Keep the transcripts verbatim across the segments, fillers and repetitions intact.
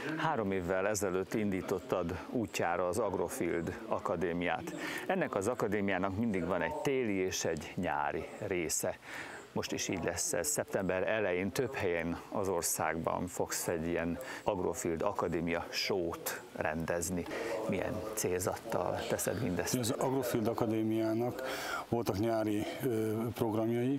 Három évvel ezelőtt indítottad útjára az Agrofield Akadémiát. Ennek az akadémiának mindig van egy téli és egy nyári része. Most is így lesz ez. Szeptember elején több helyen az országban fogsz egy ilyen Agrofield Akadémia show-t rendezni. Milyen célzattal teszed mindezt? Az Agrofield Akadémiának voltak nyári programjai,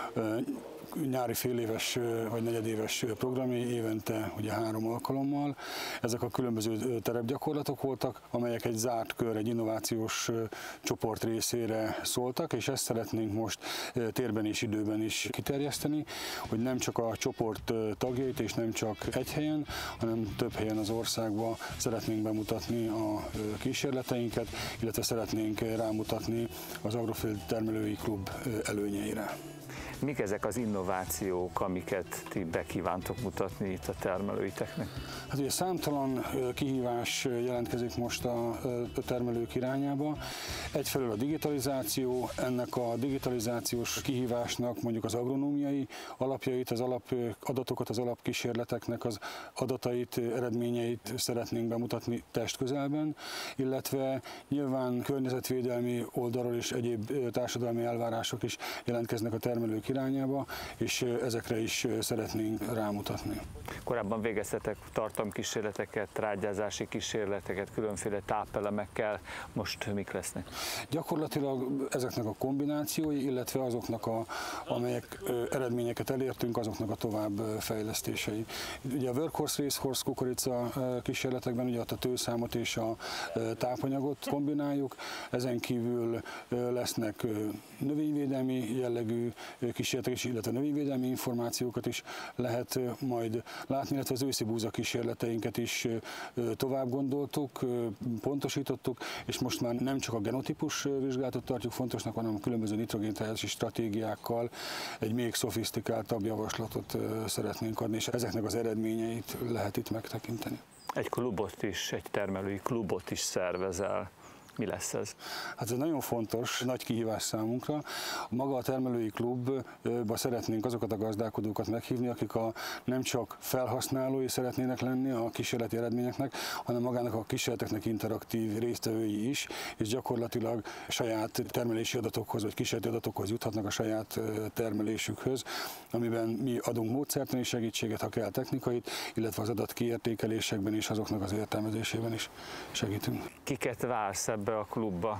nyári féléves vagy negyedéves programjai évente ugye három alkalommal. Ezek a különböző terepgyakorlatok voltak, amelyek egy zárt kör, egy innovációs csoport részére szóltak, és ezt szeretnénk most térben és időben is kiterjeszteni, hogy nem csak a csoport tagjait és nem csak egy helyen, hanem több helyen az országban szeretnénk bemutatni a kísérleteinket, illetve szeretnénk rámutatni az Agrofield Termelői Klub előnyeire. Mik ezek az innovációk, amiket ti be kívántok mutatni itt a termelőiteknek? Hát ugye számtalan kihívás jelentkezik most a termelők irányába. Egyfelől a digitalizáció, ennek a digitalizációs kihívásnak mondjuk az agronómiai alapjait, az alapadatokat, az alapkísérleteknek az adatait, eredményeit szeretnénk bemutatni testközelben, illetve nyilván környezetvédelmi oldalról és egyéb társadalmi elvárások is jelentkeznek a termelők irányába, és ezekre is szeretnénk rámutatni. Korábban végeztetek tartalomkísérleteket, trágyázási kísérleteket, különféle tápelemekkel, most mik lesznek? Gyakorlatilag ezeknek a kombinációi, illetve azoknak, a, amelyek eredményeket elértünk, azoknak a továbbfejlesztései. Ugye a workhorse, racehorse, kukorica kísérletekben ugye a tőszámot és a tápanyagot kombináljuk, ezen kívül lesznek növényvédelmi jellegű kísérletek is, illetve növényvédelmi információkat is lehet majd látni, illetve az őszi búza kísérleteinket is tovább gondoltuk, pontosítottuk, és most már nem csak a genotípus vizsgálatot tartjuk fontosnak, hanem a különböző nitrogénterhelési stratégiákkal egy még szofisztikáltabb javaslatot szeretnénk adni, és ezeknek az eredményeit lehet itt megtekinteni. Egy klubot is, egy termelői klubot is szervezel. Mi lesz ez? Hát ez nagyon fontos, nagy kihívás számunkra. Maga a termelői klubba szeretnénk azokat a gazdálkodókat meghívni, akik a, nem csak felhasználói szeretnének lenni a kísérleti eredményeknek, hanem magának a kísérleteknek interaktív résztvevői is, és gyakorlatilag saját termelési adatokhoz vagy kísérleti adatokhoz juthatnak a saját termelésükhöz, amiben mi adunk módszertani segítséget, ha kell technikait, illetve az adat kiértékelésekben és azoknak az értelmezésében is segítünk. Kiket vársz ebbe a klubba?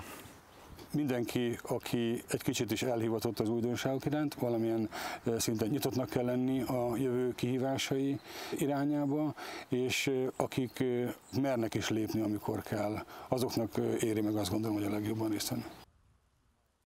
Mindenki, aki egy kicsit is elhivatott az újdonságok iránt, valamilyen szinten nyitottnak kell lenni a jövő kihívásai irányába, és akik mernek is lépni, amikor kell, azoknak éri meg, azt gondolom, hogy a legjobban részt venni.